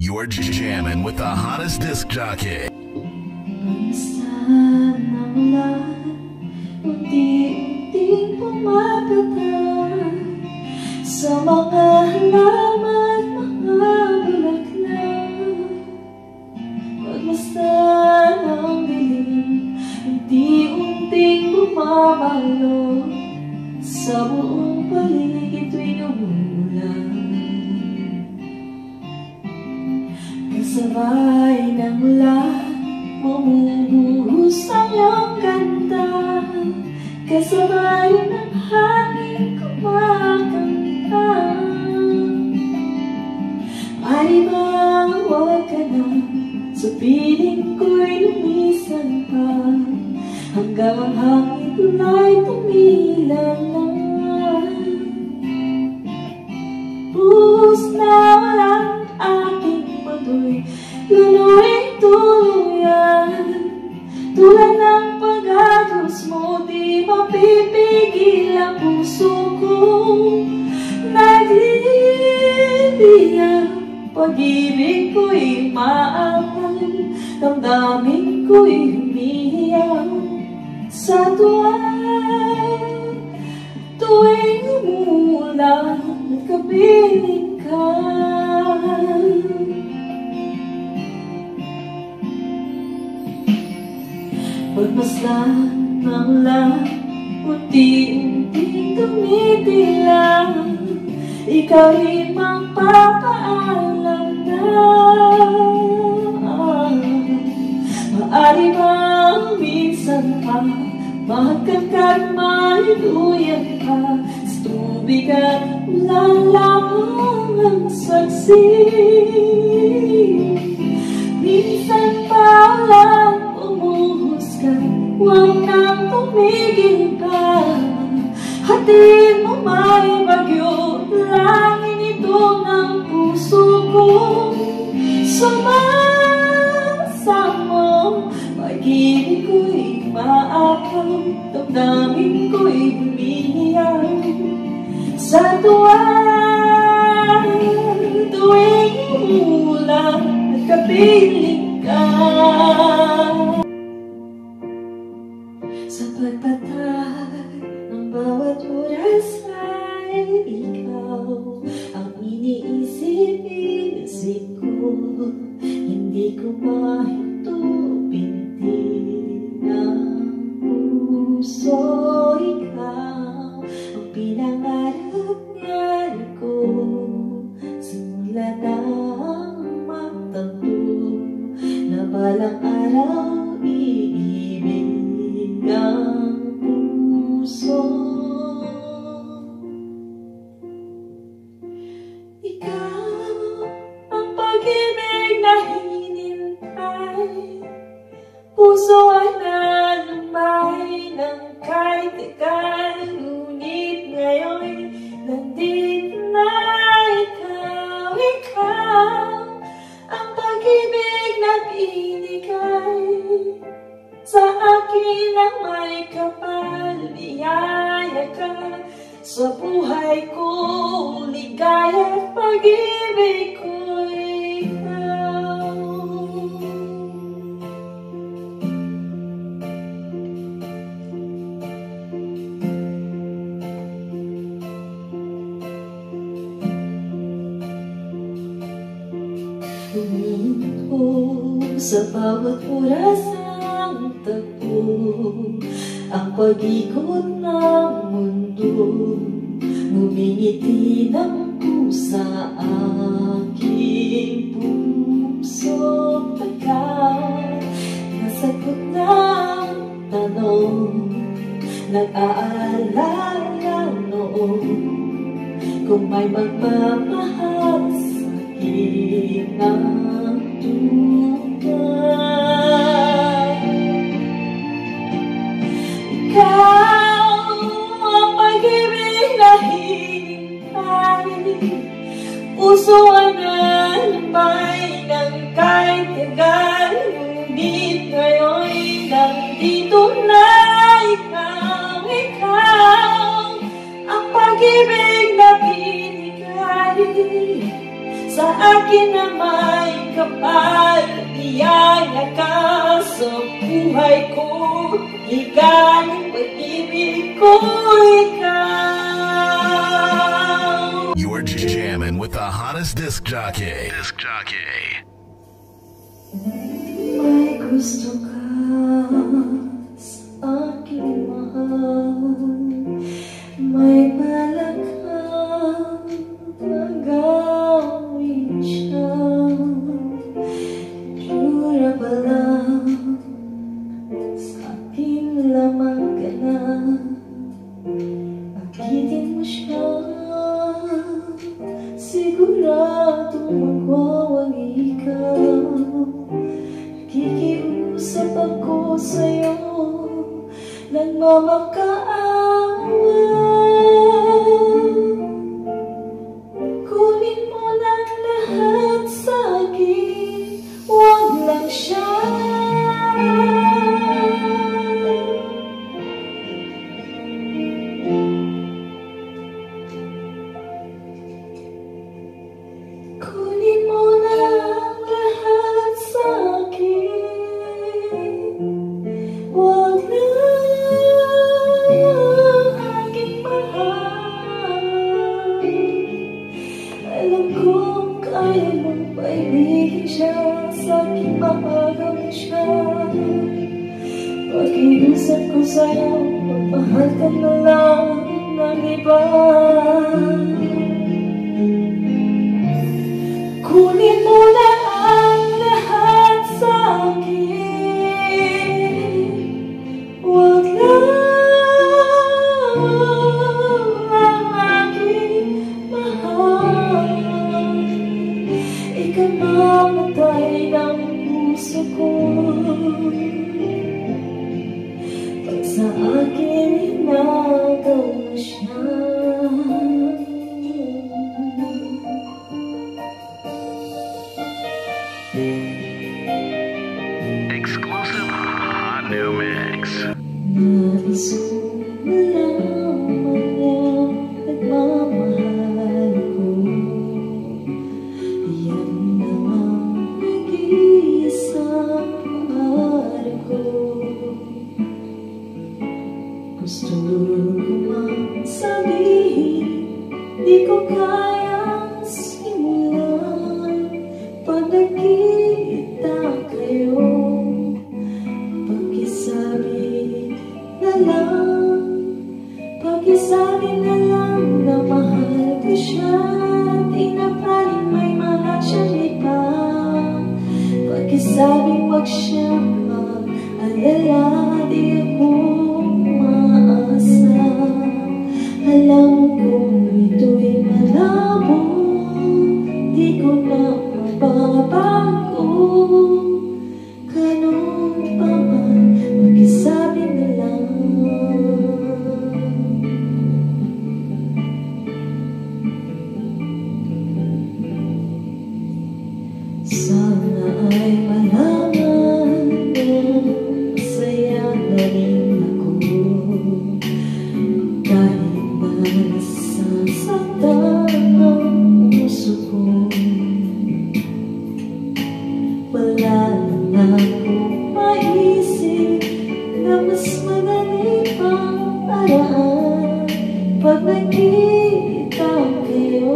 You're jamming with the hottest disc jockey. Saan ang lahat, unti-unting pumapatay sa mga halaman, mga bulaklak. Pagmasdan ang dilim, unti-unting bumabalo sa buong paligid tuwing umuulan. Kasabay ng ulan, bumubuhos ang iyong ganda, kasabay ng hangin kumakanta. Ay bang huwag ka na, sa piling ko'y lumisan pa, hanggang ang hangin ay tumilan na. Buhos na walang aking pagdoy, lunuring tuluyan. Tulad ng pag-agos mo, di mapipigil ang puso ko. Nagliliyang pag-ibig ko'y maangal, damdamin ko'y humihiyaw sa tuwa. Tuwing umuulan at kapiling ka, pagmasdan ng lahat, unti-unting tumitilang, ikaw rin magpapaalam na. Maari bang minsan pa magkakat mailuyan ka, sa tubig at ulan lamang ang saksi. Minsan pa ulan umuhos ka, huwag nang tumigil ka. Hatid mo may bagyo, langin ito ng puso ko. Sumasamo, pag-ibig ko'y maakaw, damdamin ko'y humihiyaw sa tuwa. Tuwing umuulan at kapiling ka, sa pagpatay ng bawat oras ay ikaw ang iniisip ko. Hindi ko mahinto pintin ng puso. Ikaw ang pinangarap-ngarap ko, simula ng magtanto na balang araw iibig ang puso. Ikaw ang pag-ibig na hinintay, puso ay nalumay ng kahit ikay, ngunit ngayon nandito na ikaw. Ikaw ang pag-ibig na binigay sa akin ang may kapal, biyaya ka sa buhay ko, ligaya at pag-ibig ko'y ikaw. Huminto sa bawat oras ang tagpo, ang pag-ikot ng mundo, ngumingiti ng pusa aking puso. Pagkat nasagot ng tanong, nag-aalala noon, kung may magmamahal sa akin ang tunay. Ikaw ang pag-ibig na hinintay, puso ay nalambay ng kahit tagal, ngunit ngayon nandito na ikaw. Ikaw ang pag-ibig na binigay sa akin na may ay biyaya ka sa buhay ko. Ligaling pag-ibig ko ikaw. You are jamming with the hottest disc jockey. May gusto ka sa aking mahal, may balak kang magawin siya. Jura ba lang sa aking lamang ka na, akitin mo siya, siguradong magwawagi ka. Nakikiusap ako sa'yo, nagmamakaawa. Kunin mo ng lahat sa'kin, huwag lang siya. Kunin mo ng lahat sa'kin, huwag lang aking mahal. Alam kong kaya mong paibigin siya, sa'king mapagawin siya. Pag-iusap ko sa'yo, magmahal ka na lang ng iba. Kunin mo na ang lahat sa'kin, huwag lang ang aking mahal. Ikaw mamatay ng puso ko pag sa akin hinagaw mo siya. Exclusive hot new mix. Nais kong malaman niya, nagmamahal ko. Yan lang ang nag-iisang pangarap ko. Gusto ko mang sabihin, di ko kayang simulan. Pag nakita kayo, pakisabi na lang, pakisabi na lang na mahal ko siya. Di na paling may mahal siyang iba. Pakisabi wag siya mag-alala, di ako umaasa. Alam kong ito'y malabo, di ko na mababago. Ganun pa man, pakisabi na lang. Sana ay malaman mo, masaya na rin ako. Kahit na nasasaktan ang puso ko, wala na akong maisip na mas madali pang paraan. Pag nakita kayo,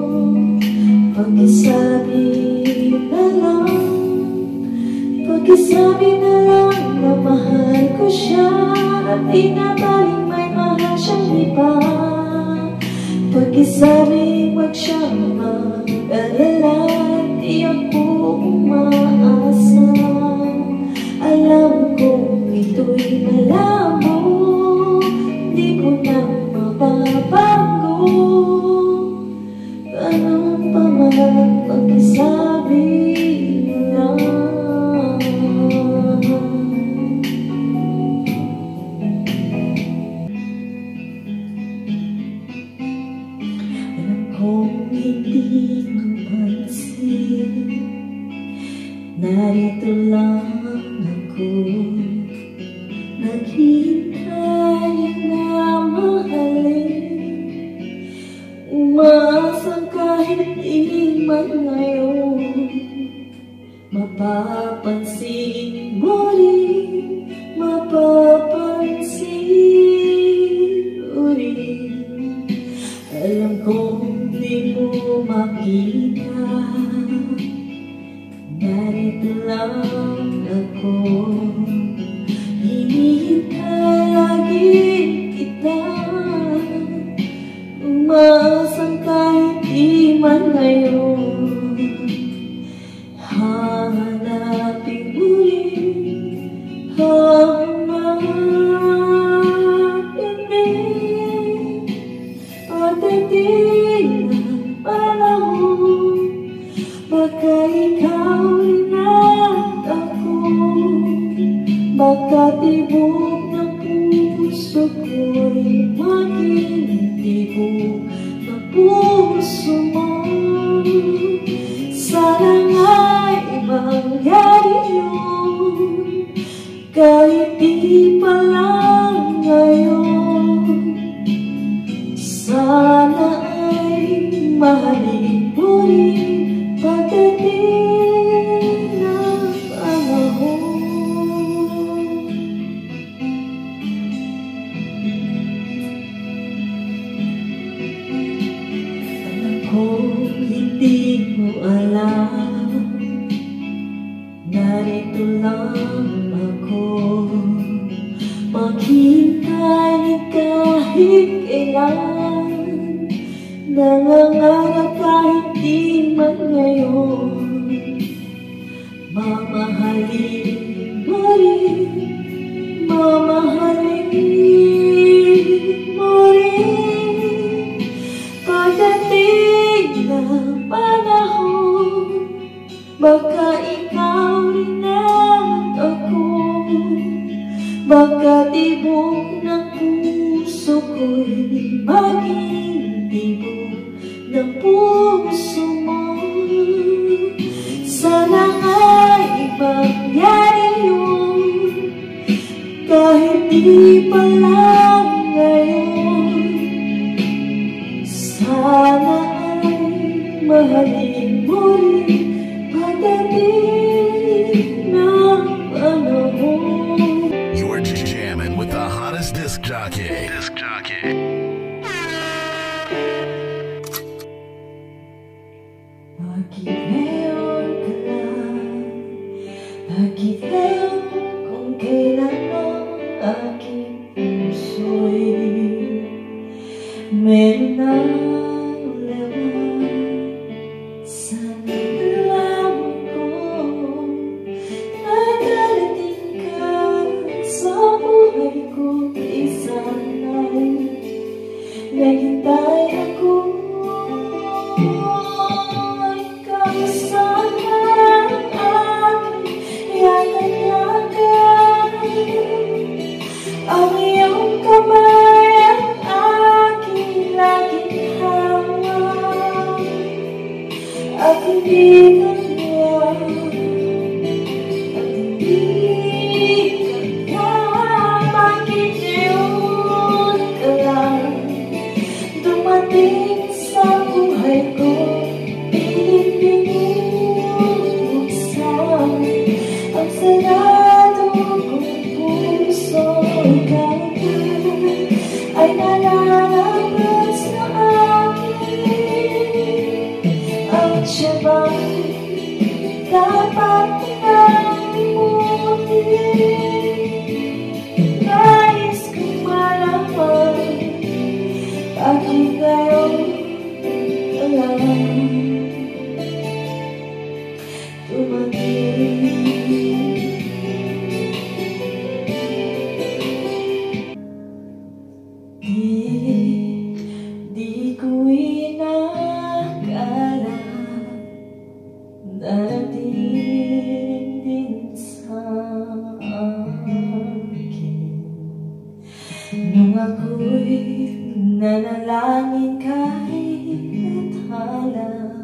pakisabi na lang, pakisabi na lang na mahal ko siya. At di na baling may mahal siyang iba. Pakisabi wag siyang mag-alala, di ako umaasa. Alam kong ito'y malabo, di ko na mababago. Ganun pa man, pakisabi na lang. Alam kong hindi ko pansin, narito lang ako, naghihintay na mahalin. Umaasang kahit di man ngayon, mapapansin mo rin, mapapansin mo rin. Alam kong di mo makita, narito lang ako. Hinihintay lagi kita, umaasang kahit di man ngayon. Hanapin mo rin, hanapin din. Pagdating ng panahon, baka ikaw rin at ako. Baka tibok ng puso ko'y maging tibok ng puso mo. Sana nga'y mangyari yun, kahit di pa lang ngayon. Sana ay mahalin mo rin pagdating ng panahon. Alam ko hindi mo alam, narito lang ako. Maghintay kahit kailan, nangangarap kahit di man ngayon. Mamahalin mo rin, mamahalin mo rin. Pagdating ng panahon, baka ikaw rin at ako. Baka tibok ng puso ko'y maging tibok ng puso mo. Sana nga'y mangyari yun, kahit di pa lang ngayon. Sana ay mahalin mo rin pagdating ng panahon. You're jamming with the hottest disc jockey. Disc jockey. Bakit ngayon ka lang? Bakit ngayon kung kailan ang aking puso'y meron ng laman? Sana nalaman ko na darating ka sa buhay ko. Isana'y naghintay ako. Ikaw sana ang aking yakap-yakap, ang iyong kamay ang aking laging hawak. At hindi kanya, at hindi kanya, bakit yun ka lang dumating sa buhay ko? Pinipinubuksan ang sarado kong puso. Ikaw ay nalalaman sa akin, at siya ba'y dapat limutin? Nais kong malaman, bakit ngayon ka lang dumating? Di ko inakala darating din sa akin. Nung ako'y nanalangin kahit tala,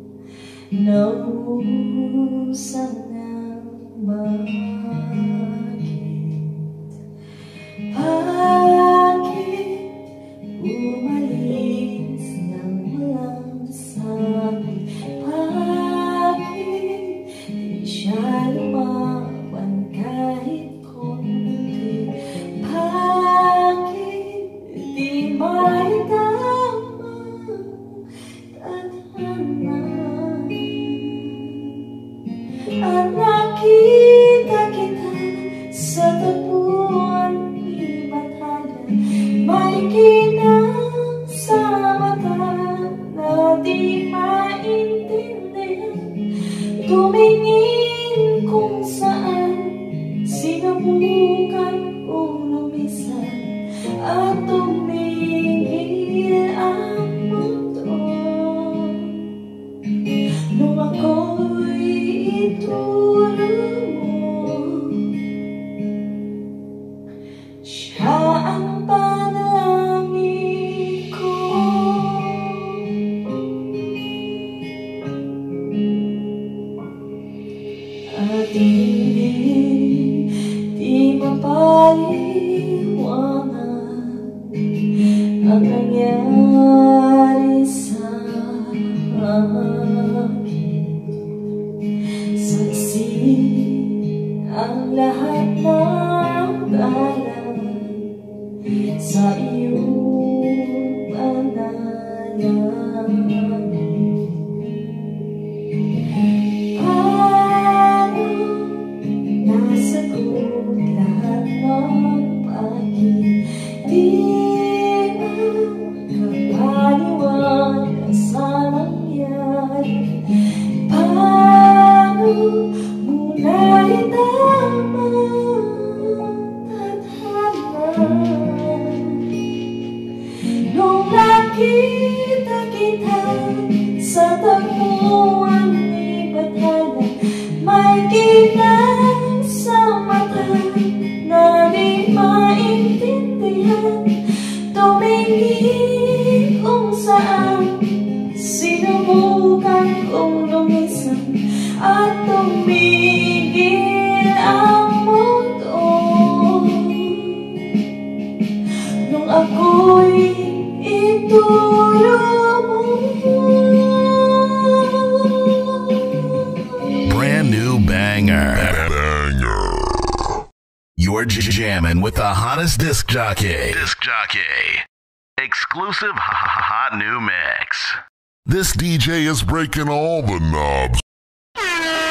naubusan ng bakit. Bakit umalis nang walang sabi? Bakit di maintindihan. Tumingin kung saan, sinubukan kong lumisan at tumingin ang mundo. Nung ako'y itulong mo, siya ang panalangin ko. At di mapaliwanag ang nangyari sa akin. Saksi ang lahat ng dalan sa iyong panalangin. Paano nasagot lahat ng pag-ibig? Di makapaliwanag sa nangyari. Paano mo naitama tadhana nung nakita kita sa tagpuan ni Bathala? May kinang sa mata na di maintindihan. Tumingin kung saan, sinubukan kong lumisan at tumigil ang mundo. Nung ako'y itulong mo. Brand new banger. You're jamming with the hottest disc jockey. Exclusive hot new mix. This DJ is breaking all the knobs.